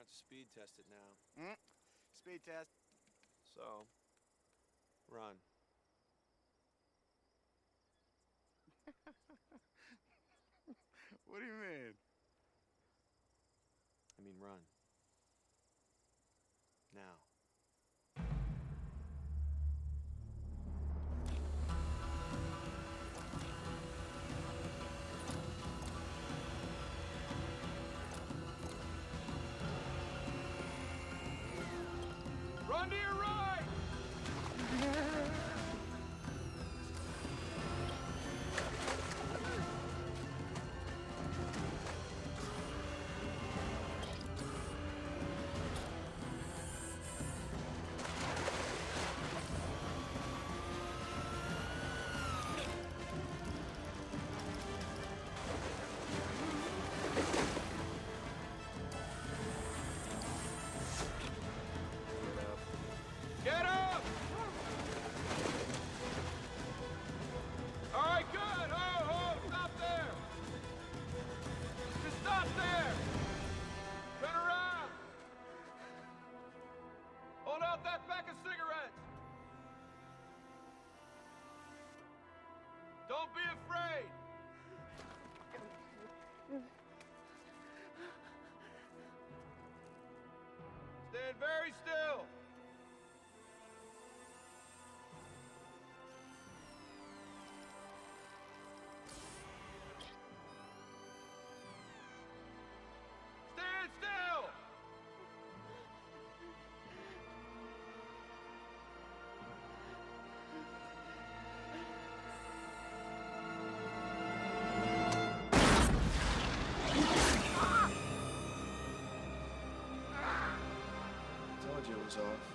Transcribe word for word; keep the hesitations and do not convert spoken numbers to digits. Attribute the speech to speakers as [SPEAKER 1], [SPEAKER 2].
[SPEAKER 1] to speed test it now.
[SPEAKER 2] Mm. Speed test.
[SPEAKER 1] So, run.
[SPEAKER 2] What do you mean?
[SPEAKER 1] I mean run. Now. Run to your right! Get up! All right, good. Ho, ho, stop there. Just stop there. Turn around. Hold out that pack of cigarettes. Don't be afraid. Stand very still. Stand still!
[SPEAKER 3] I told you it was off.